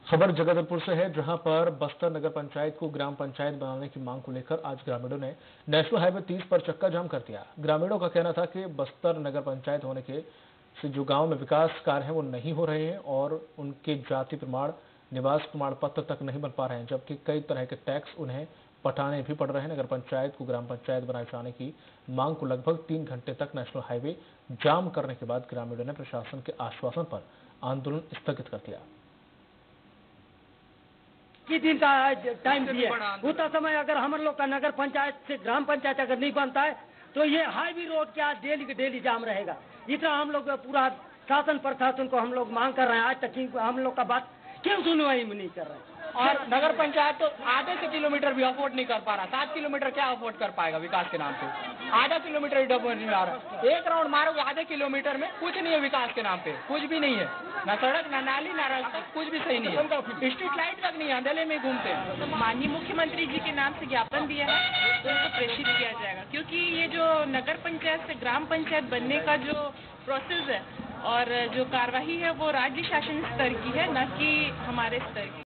खबर जगदलपुर से है, जहां पर बस्तर नगर पंचायत को ग्राम पंचायत बनाने की मांग को लेकर आज ग्रामीणों ने नेशनल हाईवे 30 पर चक्का जाम कर दिया। ग्रामीणों का कहना था कि बस्तर नगर पंचायत होने के से जो गांव में विकास कार्य हैं वो नहीं हो रहे हैं और उनके जाति प्रमाण, निवास प्रमाण पत्र तक नहीं बन पा रहे हैं, जबकि कई तरह के टैक्स उन्हें पटाने भी पड़ रहे हैं। नगर पंचायत को ग्राम पंचायत बनाए जाने की मांग को लगभग 3 घंटे तक नेशनल हाईवे जाम करने के बाद ग्रामीणों ने प्रशासन के आश्वासन पर आंदोलन स्थगित कर दिया। दिन का टाइम दिए, उतना समय अगर हम लोग का नगर पंचायत से ग्राम पंचायत अगर नहीं बनता है तो ये हाईवे रोड क्या डेली के डेली जाम रहेगा। इतना हम लोग पूरा शासन प्रशासन को हम लोग मांग कर रहे हैं, आज तक हम लोग का बात क्यों सुनवाई नहीं कर रहे हैं। और नगर पंचायत तो आधे से किलोमीटर भी अफोर्ड नहीं कर पा रहा। 7 किलोमीटर क्या अफोर्ड कर पाएगा विकास के नाम पे? आधा किलोमीटर भी अफोर्ड नहीं आ रहा। एक राउंड मारोगे आधे किलोमीटर में, कुछ नहीं है विकास के नाम पे, कुछ भी नहीं है। ना सड़क, ना नाली, ना रास्ता, कुछ भी सही नहीं है। स्ट्रीट लाइट तक नहीं है, अंधेले में घूमते हैं। माननीय मुख्यमंत्री जी के नाम से ज्ञापन दिया है तो उसको प्रेषित किया जाएगा, क्योंकि ये जो नगर पंचायत से ग्राम पंचायत बनने का जो प्रोसेस है और जो कार्यवाही है वो राज्य शासन स्तर की है, न कि हमारे स्तर की।